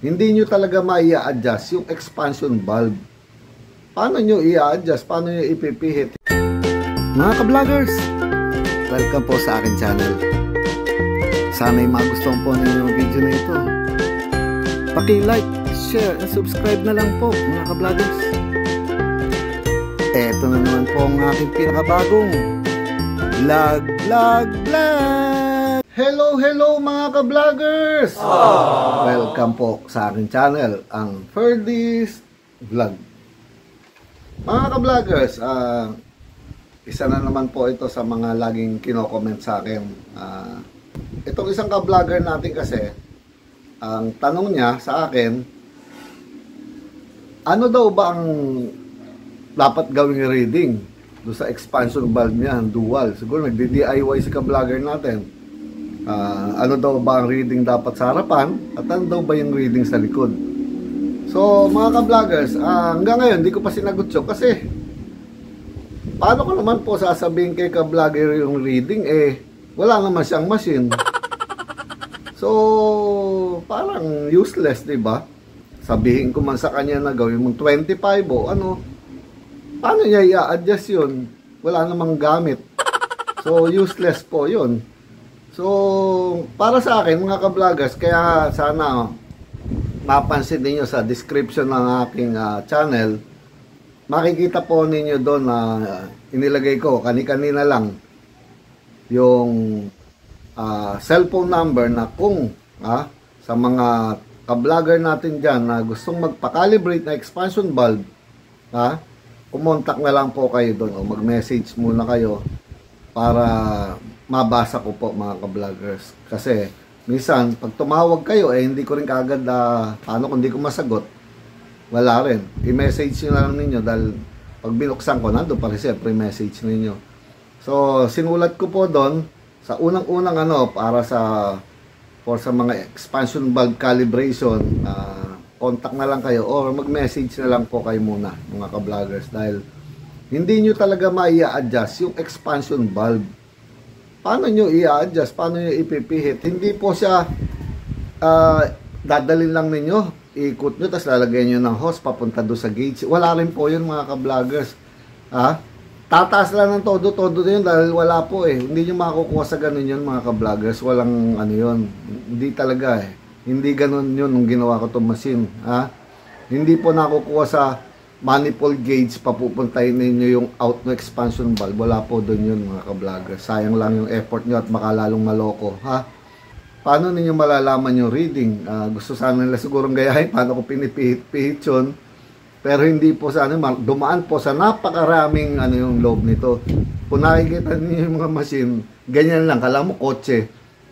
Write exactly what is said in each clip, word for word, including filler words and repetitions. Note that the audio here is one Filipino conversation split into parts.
hindi nyo talaga ma-i-adjust yung expansion valve. Paano nyo i-adjust? Paano nyo ipipihit? Mga ka-vloggers, welcome po sa akin channel. Sana'y magustuhan po ninyo yung video na ito. Paki-like, share, and subscribe na lang po mga ka-vloggers. Eto na naman po ang aking pinakabagong vlog, vlog, vlog! Hello, hello mga ka-vloggers! Welcome po sa aking channel, ang Ferdy's Vlog. Mga ka-vloggers, uh, isa na naman po ito sa mga laging kino-comment sa akin. Uh, itong isang ka-vlogger natin kasi, ang tanong niya sa akin, ano daw ba ang dapat gawing reading doon sa expansion valve niya, dual? Siguro nagdi-D I Y si ka-vlogger natin. Uh, ano daw ba ang reading dapat sa harapan at ano daw ba yung reading sa likod? So mga ka-vloggers, uh, hanggang ngayon hindi ko pa sinagot yun kasi paano ko naman po sasabihin kay ka-vlogger yung reading, eh wala naman siyang machine. So parang useless, diba? Sabihin ko man sa kanya na gawin mong twenty-five o ano, paano niya i-adjust yun? Wala namang gamit. So useless po yun. So para sa akin mga ka-vloggers, kaya sana mapansin niyo sa description ng aking uh, channel, makikita po ninyo doon na uh, inilagay ko kani-kanina lang yung uh, cellphone number na kung uh, sa mga ka-vlogger natin dyan na gustong magpa-calibrate na expansion valve, uh, kumontak na lang po kayo doon o mag-message muna kayo para mabasa ko po mga ka-vloggers. Kasi minsan pag tumawag kayo eh hindi ko rin kaagad uh, paano kung hindi ko masagot, wala rin. I-message nyo na lang ninyo dahil pag binuksan ko, nandun pa rin siyempre message ninyo. So, sinulat ko po doon sa unang-unang ano, para sa for sa mga expansion valve calibration, uh, contact na lang kayo or mag-message na lang po kayo muna, mga ka-vloggers, dahil hindi nyo talaga ma-i-adjust yung expansion valve. Paano nyo i-adjust? Paano nyo ipipihit? Hindi po siya uh, dadalhin lang ninyo, ikot nyo, tapos lalagay nyo ng hose papunta doon sa gauge. Wala rin po yun mga ka-vloggers. Ha? Tataas lang ng todo-todo na yun dahil wala po eh. Hindi nyo makakukuha sa ganun yun mga ka-vloggers. Walang ano yun. Hindi talaga eh. Hindi ganun yun nung ginawa ko itong machine. Ha? Hindi po nakukuha sa manifold gauge, papupuntahin ninyo yung out no expansion valve. Wala po doon yun mga ka-vloggers. Sayang lang yung effort nyo at makalalong maloko. Ha? Paano ninyo malalaman yung reading? Uh, gusto sana nila sigurong gayahin paano ko pinipihit-pihit yun. Pero hindi po sa ano, dumaan po sa napakaraming ano yung loob nito. Kung nakikita niyo yung mga machine, ganyan lang. Kala mo kotse.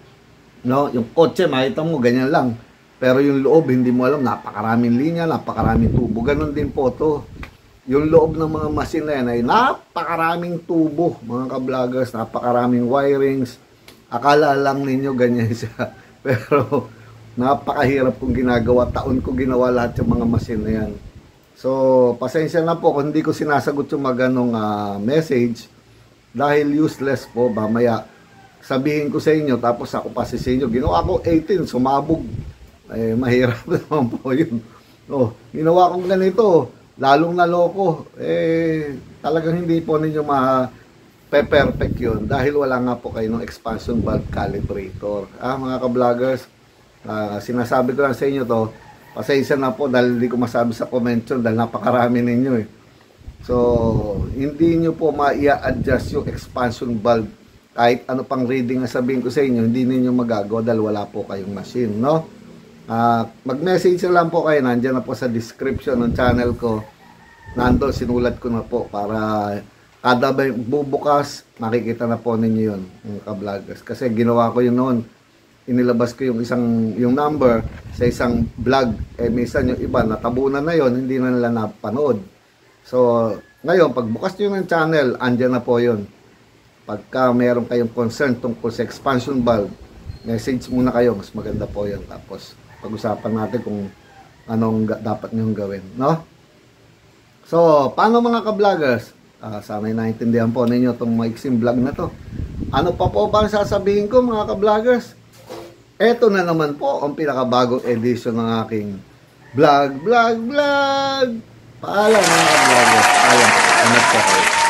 No? Yung kotse, makita mo, ganyan lang. Pero yung loob, hindi mo alam, napakaraming linya, napakaraming tubo. Ganon din po to. Yung loob ng mga machine na yan ay napakaraming tubo, mga ka-vloggers, napakaraming wirings. Akala lang ninyo ganyan siya. Pero napakahirap kong ginagawa. Taon ko ginawa lahat yung mga machine na yan. So, pasensya na po kung hindi ko sinasagot yung mga ganong uh, message. Dahil useless po. Mamaya sabihin ko sa inyo, tapos ako pa sa inyo. Ginawa ko eighteen, sumabog. Eh, mahirap naman po yun. Oh, ginawa kong ganito, lalong naloko. Eh, talagang hindi po ninyo ma pe-perfect yun dahil wala nga po kayo ng expansion valve calibrator. Ah, mga ka-vloggers, uh, sinasabi ko lang sa inyo to, pasensya na po dahil hindi ko masabi sa comment yun dahil napakarami ninyo eh. So, hindi nyo po ma-i-adjust yung expansion valve. Kahit ano pang reading na sabihin ko sa inyo, hindi ninyo magagawa dahil wala po kayong machine, no? Uh, mag-message na lang po kayo, nandiyan na po sa description ng channel ko. Nando, sinulat ko na po para kada bubukas, makikita na po ninyo yun, mga ka-vloggers. Kasi ginawa ko yun noon, inilabas ko yung isang yung number sa isang vlog. Eh, minsan yung iba, natabunan na yun, hindi na nila napanood. So, ngayon, pagbukas nyo ng channel, andyan na po yun. Pagka meron kayong concern tungkol sa expansion valve, message muna kayo, mas maganda po yun. Tapos, pag-usapan natin kung anong dapat nyo gawin, no? So, paano mga ka-vloggers? Uh, sana'y naintindihan po ninyo itong maiksing vlog na to. Ano pa po ba ang sasabihin ko mga ka-vloggers? Eto na naman po ang pinakabagong edition ng aking vlog, vlog, vlog. Paalam mga vlogger. Paalam. Ingat po kayo.